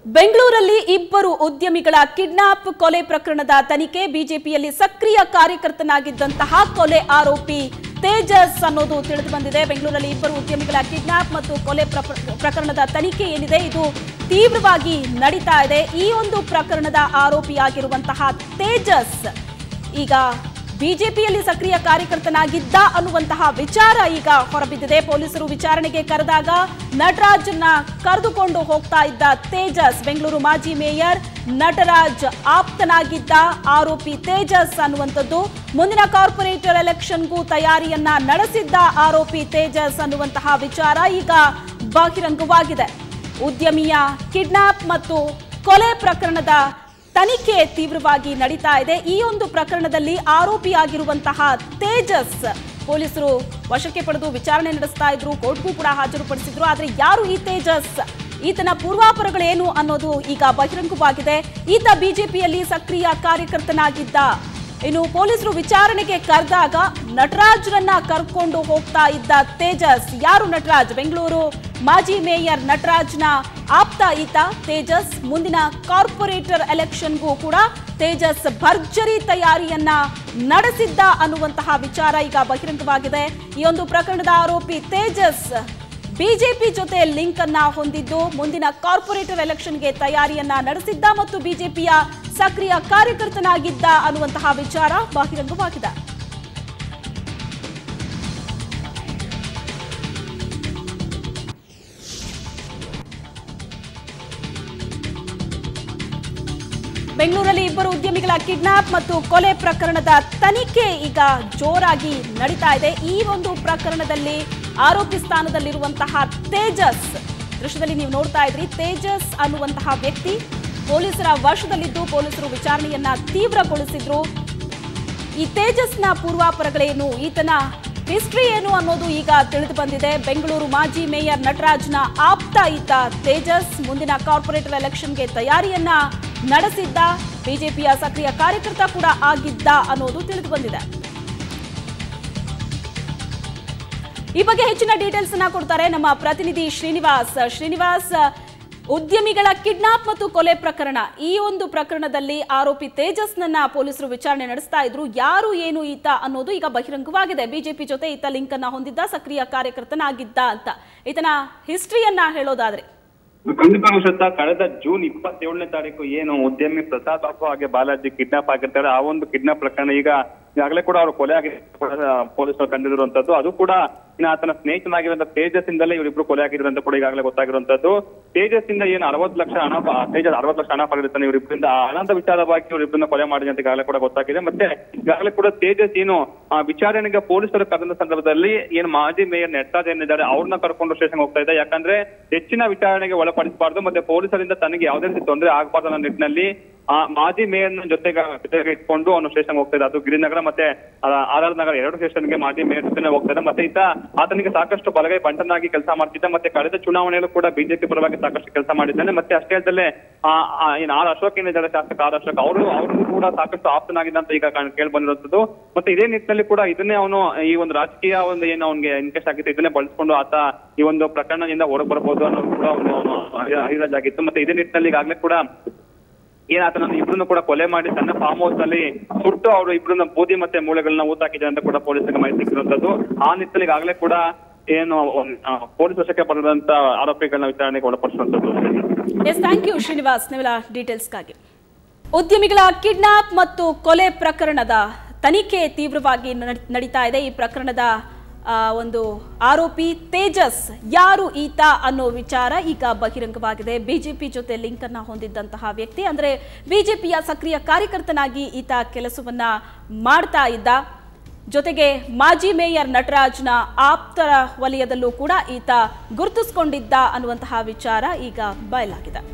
ಬೆಂಗಳೂರಲ್ಲಿ ಇಬ್ಬರು ಉದ್ಯಮಿಗಳ ಕಿಡ್ನಾಪ್ ಕೊಲೆ ಪ್ರಕರಣದ ತನಿಖೆ ಬಿಜೆಪಿಯಲ್ಲಿ ಸಕ್ರಿಯ ಕಾರ್ಯಕರ್ತನಾಗಿದ್ದಂತಹ ಕೊಲೆ ಆರೋಪಿ ತೇಜಸ್ ಅನ್ನೋದು ತಿಳಿದು ಬಂದಿದೆ. ಬೆಂಗಳೂರಲ್ಲಿ ಇಬ್ಬರು ಉದ್ಯಮಿಗಳ ಕಿಡ್ನಾಪ್ ಮತ್ತು ಕೊಲೆ ಪ್ರಕರಣದ ತನಿಖೆ ಏನಿದೆ ಇದು ತೀವ್ರವಾಗಿ ನಡೀತಾ ಇದೆ. ಈ ಒಂದು ಪ್ರಕರಣದ ಆರೋಪಿಯಾಗಿರುವಂತಹ ತೇಜಸ್ ಈಗ ಬಿಜೆಪಿಯಲ್ಲಿ ಸಕ್ರಿಯ ಕಾರ್ಯಕರ್ತನಾಗಿದ್ದ ಅನ್ನುವಂತಹ ವಿಚಾರ ಈಗ ಹೊರಬಿದ್ದಿದೆ. ಪೊಲೀಸರು ವಿಚಾರಣೆಗೆ ಕರೆದಾಗ ನಟರಾಜ್ನ ಕರೆದುಕೊಂಡು ಹೋಗ್ತಾ ಇದ್ದ ತೇಜಸ್ ಬೆಂಗಳೂರು ಮಾಜಿ ಮೇಯರ್ ನಟರಾಜ್ ಆಪ್ತನಾಗಿದ್ದ ಆರೋಪಿ ತೇಜಸ್ ಅನ್ನುವಂಥದ್ದು. ಮುಂದಿನ ಕಾರ್ಪೊರೇಟರ್ ಎಲೆಕ್ಷನ್ಗೂ ತಯಾರಿಯನ್ನ ನಡೆಸಿದ್ದ ಆರೋಪಿ ತೇಜಸ್ ಅನ್ನುವಂತಹ ವಿಚಾರ ಈಗ ಬಹಿರಂಗವಾಗಿದೆ. ಉದ್ಯಮಿಯ ಕಿಡ್ನಾಪ್ ಮತ್ತು ಕೊಲೆ ಪ್ರಕರಣದ ತನಿಖೆ ತೀವ್ರವಾಗಿ ನಡೀತಾ ಇದೆ. ಈ ಒಂದು ಪ್ರಕರಣದಲ್ಲಿ ಆರೋಪಿಯಾಗಿರುವಂತಹ ತೇಜಸ್ ಪೊಲೀಸರು ವಶಕ್ಕೆ ಪಡೆದು ವಿಚಾರಣೆ ನಡೆಸ್ತಾ ಇದ್ರು, ಕೋರ್ಟ್ಗೂ ಕೂಡ ಹಾಜರುಪಡಿಸಿದ್ರು. ಆದರೆ ಯಾರು ಈ ತೇಜಸ್, ಈತನ ಪೂರ್ವಾಪರಗಳೇನು ಅನ್ನೋದು ಈಗ ಬಹಿರಂಗವಾಗಿದೆ. ಈತ ಬಿಜೆಪಿಯಲ್ಲಿ ಸಕ್ರಿಯ ಕಾರ್ಯಕರ್ತನಾಗಿದ್ದ. ಇನ್ನು ಪೊಲೀಸರು ವಿಚಾರಣೆಗೆ ಕರೆದಾಗ ನಟರಾಜ್ರನ್ನ ಕರ್ಕೊಂಡು ಹೋಗ್ತಾ ಇದ್ದ ತೇಜಸ್. ಯಾರು ನಟರಾಜ್? ಬೆಂಗಳೂರು ಮಾಜಿ ಮೇಯರ್ ನಟರಾಜ್ನ ಆಪ್ತ ಈತ ತೇಜಸ್. ಮುಂದಿನ ಕಾರ್ಪೊರೇಟರ್ ಎಲೆಕ್ಷನ್ಗೂ ಕೂಡ ತೇಜಸ್ ಭರ್ಜರಿ ತಯಾರಿಯನ್ನ ನಡೆಸಿದ್ದ ಅನ್ನುವಂತಹ ವಿಚಾರ ಈಗ ಬಹಿರಂಗವಾಗಿದೆ. ಈ ಒಂದು ಪ್ರಕರಣದ ಆರೋಪಿ ತೇಜಸ್ ಬಿಜೆಪಿ ಜೊತೆ ಲಿಂಕ್ ಅನ್ನ ಹೊಂದಿದ್ದು ಮುಂದಿನ ಕಾರ್ಪೊರೇಟರ್ ಎಲೆಕ್ಷನ್ಗೆ ತಯಾರಿಯನ್ನ ನಡೆಸಿದ್ದ ಮತ್ತು ಬಿಜೆಪಿಯ ಸಕ್ರಿಯ ಕಾರ್ಯಕರ್ತನಾಗಿದ್ದ ಅನ್ನುವಂತಹ ವಿಚಾರ ಬಹಿರಂಗವಾಗಿದೆ. ಬೆಂಗಳೂರಲ್ಲಿ ಇಬ್ಬರು ಉದ್ಯಮಿಗಳ ಕಿಡ್ನಾಪ್ ಮತ್ತು ಕೊಲೆ ಪ್ರಕರಣದ ತನಿಖೆ ಈಗ ಜೋರಾಗಿ ನಡೀತಾ ಇದೆ. ಈ ಒಂದು ಪ್ರಕರಣದಲ್ಲಿ ಆರೋಪಿ ಸ್ಥಾನದಲ್ಲಿರುವಂತಹ ತೇಜಸ್, ದೃಶ್ಯದಲ್ಲಿ ನೀವು ನೋಡ್ತಾ ಇದ್ರಿ, ತೇಜಸ್ ಅನ್ನುವಂತಹ ವ್ಯಕ್ತಿ ಪೊಲೀಸರ ವಶದಲ್ಲಿದ್ದು ಪೊಲೀಸರು ವಿಚಾರಣೆಯನ್ನ ತೀವ್ರಗೊಳಿಸಿದ್ರು. ಈ ತೇಜಸ್ನ ಪೂರ್ವಾಪರಗಳೇನು, ಈತನ ಹಿಸ್ಟ್ರಿ ಏನು ಅನ್ನೋದು ಈಗ ತಿಳಿದು ಬಂದಿದೆ. ಬೆಂಗಳೂರು ಮಾಜಿ ಮೇಯರ್ ನಟರಾಜ್ನ ಆಪ್ತ ಈತ ತೇಜಸ್. ಮುಂದಿನ ಕಾರ್ಪೊರೇಟರ್ ಎಲೆಕ್ಷನ್ಗೆ ತಯಾರಿಯನ್ನ ನಡೆಸಿದ್ದ, ಬಿಜೆಪಿಯ ಸಕ್ರಿಯ ಕಾರ್ಯಕರ್ತ ಕೂಡ ಆಗಿದ್ದ ಅನ್ನೋದು ತಿಳಿದು ಬಂದಿದೆ. ಈ ಬಗ್ಗೆ ಹೆಚ್ಚಿನ ಡೀಟೇಲ್ಸ್ ಅನ್ನ ಕೊಡ್ತಾರೆ ನಮ್ಮ ಪ್ರತಿನಿಧಿ ಶ್ರೀನಿವಾಸ್. ಶ್ರೀನಿವಾಸ್, ಉದ್ಯಮಿಗಳ ಕಿಡ್ನಾಪ್ ಮತ್ತು ಕೊಲೆ ಪ್ರಕರಣ, ಈ ಒಂದು ಪ್ರಕರಣದಲ್ಲಿ ಆರೋಪಿ ತೇಜಸ್ನನ್ನ ಪೊಲೀಸರು ವಿಚಾರಣೆ ನಡೆಸ್ತಾ ಇದ್ರು. ಯಾರು ಏನು ಈತ ಅನ್ನೋದು ಈಗ ಬಹಿರಂಗವಾಗಿದೆ. ಬಿಜೆಪಿ ಜೊತೆ ಈತ ಲಿಂಕ್ ಅನ್ನ ಹೊಂದಿದ್ದ, ಸಕ್ರಿಯ ಕಾರ್ಯಕರ್ತನಾಗಿದ್ದ ಅಂತ. ಈತನ ಹಿಸ್ಟ್ರಿಯನ್ನ ಹೇಳೋದಾದ್ರೆ ಖಂಡಿತ ವರ್ಷ ಕಳೆದ ಜೂನ್ 27ನೇ ತಾರೀಕು ಏನು ಉದ್ಯಮಿ ಪ್ರಸಾದ್ ಬಾಬು ಹಾಗೆ ಬಾಲಾಜಿ ಕಿಡ್ನಾಪ್ ಆಗಿರ್ತಾರೆ, ಆ ಒಂದು ಕಿಡ್ನಾಪ್ ಪ್ರಕರಣ ಈಗಾಗಲೇ ಕೂಡ ಅವರು ಕೊಲೆ ಆಗಿ ಪೊಲೀಸರು ಕಂಡಿರುವಂತದ್ದು. ಅದು ಕೂಡ ಆತನ ಸ್ನೇಹಿತನಾಗಿರುವಂತಹ ತೇಜಸ್ ಇಂದಲೇ ಇವರಿಬ್ರು ಕೊಲೆ ಆಗಿರುವಂತ ಕೂಡ ಈಗಾಗಲೇ ಗೊತ್ತಾಗಿರುವಂತದ್ದು. ತೇಜಸ್ ಇಂದ ಏನು 60 ಲಕ್ಷ ಹಣ, ತೇಜಸ್ 60 ಲಕ್ಷ ಹಣ ಪಡೆದಿರ್ತಾನೆ ಇವರಿಬ್ಬರಿಂದ. ಹಣದ ವಿಚಾರವಾಗಿ ಇವರಿಬ್ಬರನ್ನ ಕೊಲೆ ಮಾಡಿದೆ ಅಂತ ಈಗಾಗಲೇ ಕೂಡ ಗೊತ್ತಾಗಿದೆ. ಮತ್ತೆ ಈಗಾಗಲೇ ಕೂಡ ತೇಜಸ್ ಏನು ವಿಚಾರಣೆಗೆ ಪೊಲೀಸರು ಕರೆದ ಸಂದರ್ಭದಲ್ಲಿ ಏನು ಮಾಜಿ ಮೇಯರ್ ನಟರಾಜ್ ಏನಿದ್ದಾರೆ ಅವ್ರನ್ನ ಕರ್ಕೊಂಡು ಸ್ಟೇಷನ್ ಹೋಗ್ತಾ ಇದ್ದ. ಯಾಕಂದ್ರೆ ಹೆಚ್ಚಿನ ವಿಚಾರಣೆಗೆ ಒಳಪಡಿಸಬಾರ್ದು, ಮತ್ತೆ ಪೊಲೀಸರಿಂದ ತನಗೆ ಯಾವುದೇ ರೀತಿ ತೊಂದರೆ ಆಗಬಾರ್ದು ಅನ್ನೋ ನಿಟ್ಟಿನಲ್ಲಿ ಆ ಮಾಜಿ ಮೇಯರ್ನ ಜೊತೆಗೆ ಇಟ್ಕೊಂಡು ಅವನು ಸ್ಟೇಷನ್ ಹೋಗ್ತಾ ಇದ್ದ. ಅದು ಗಿರಿನಗರ ಮತ್ತೆ ಆರ್ ನಗರ 2 ಸ್ಟೇಷನ್ಗೆ ಮಾಜಿ ಮೇಯರ್ ಜೊತೆ ಹೋಗ್ತಾ ಇದ್ದ. ಮತ್ತೆ ಆತನಿಗೆ ಸಾಕಷ್ಟು ಬಲಗೈ ಬಂಟನಾಗಿ ಕೆಲಸ ಮಾಡ್ತಿದ್ದ. ಮತ್ತೆ ಕಳೆದ ಚುನಾವಣೆಯಲ್ಲೂ ಕೂಡ ಬಿಜೆಪಿ ಪರವಾಗಿ ಸಾಕಷ್ಟು ಕೆಲಸ ಮಾಡಿದ್ದಾನೆ. ಮತ್ತೆ ಅಷ್ಟೇ ಅಲ್ಲದೆ ಆರ್ ಅಶೋಕ್ ಏನಿದ್ದಾರೆ, ಶಾಸಕ ಆರ್ ಅಶೋಕ್, ಅವರು ಕೂಡ ಸಾಕಷ್ಟು ಆಪ್ತನಾಗಿದ್ದ ಅಂತ ಈಗ ಕೇಳಿ ಬಂದಿರುವಂತದ್ದು. ಮತ್ತೆ ಇದೇ ನಿಟ್ಟಿನಲ್ಲಿ ಕೂಡ ಇದನ್ನೇ ಅವನು ಈ ಒಂದು ರಾಜಕೀಯ ಒಂದು ಏನು ಅವನಿಗೆ ಇನ್ಕೇಸ್ ಆಗಿತ್ತು, ಇದನ್ನೇ ಬಳಸ್ಕೊಂಡು ಆತ ಈ ಒಂದು ಪ್ರಕರಣದಿಂದ ಹೊರಗೆ ಬರಬಹುದು ಅನ್ನೋದು ಕೂಡ ಅವನು ಹೈರಾಜಾಗಿತ್ತು. ಮತ್ತೆ ಇದೇ ನಿಟ್ಟಿನಲ್ಲಿ ಈಗಾಗಲೇ ಕೂಡ ಏನಾತನ ಇಬ್ರನ್ನು ಕೂಡ ಕೊಲೆ ಮಾಡಿ ತನ್ನ ಫಾರ್ಮ್ ಹೌಸ್ ಅಲ್ಲಿ ಸುಟ್ಟು ಅವರು ಇಬ್ರನ್ನ ಬೂದಿ ಮತ್ತೆ ಮೂಳೆಗಳನ್ನ ಊತಾಕಿದ್ದಾರೆ ಅಂತ ಕೂಡ ಪೊಲೀಸರಿಗೆ ಮಾಹಿತಿ ಸಿಕ್ಕಿರುವಂತದ್ದು. ಆ ನಿಟ್ಟಿನಲ್ಲಿ ಈಗಾಗಲೇ ಕೂಡ ಏನು ಪೊಲೀಸ್ ವಶಕ್ಕೆ ಪಡೆದಂತ ಆರೋಪಿಗಳನ್ನ ವಿಚಾರಣೆಗೆ ಒಳಪಡಿಸುವಂತದ್ದು. ಎಸ್, ಥ್ಯಾಂಕ್ ಯು ಶ್ರೀನಿವಾಸ್ ನೀವೆಲ್ಲ ಡೀಟೇಲ್ಸ್ಗಾಗಿ. ಉದ್ಯಮಿಗಳ ಕಿಡ್ನಾಪ್ ಮತ್ತು ಕೊಲೆ ಪ್ರಕರಣದ ತನಿಖೆ ತೀವ್ರವಾಗಿ ನಡೀತಾ ಇದೆ. ಈ ಪ್ರಕರಣದ ಒಂದು ಆರೋಪಿ ತೇಜಸ್, ಯಾರು ಈತ ಅನ್ನೋ ವಿಚಾರ ಈಗ ಬಹಿರಂಗವಾಗಿದೆ. ಬಿಜೆಪಿ ಜೊತೆ ಲಿಂಕ್ ಅನ್ನ ಹೊಂದಿದ್ದಂತಹ ವ್ಯಕ್ತಿ, ಅಂದ್ರೆ ಬಿಜೆಪಿಯ ಸಕ್ರಿಯ ಕಾರ್ಯಕರ್ತನಾಗಿ ಈತ ಕೆಲಸವನ್ನ ಮಾಡ್ತಾ ಇದ್ದ. ಜೊತೆಗೆ ಮಾಜಿ ಮೇಯರ್ ನಟರಾಜ್ನ ಆಪ್ತರ ವಲಯದಲ್ಲೂ ಕೂಡ ಈತ ಗುರುತಿಸಿಕೊಂಡಿದ್ದ ಅನ್ನುವಂತಹ ವಿಚಾರ ಈಗ ಬಯಲಾಗಿದೆ.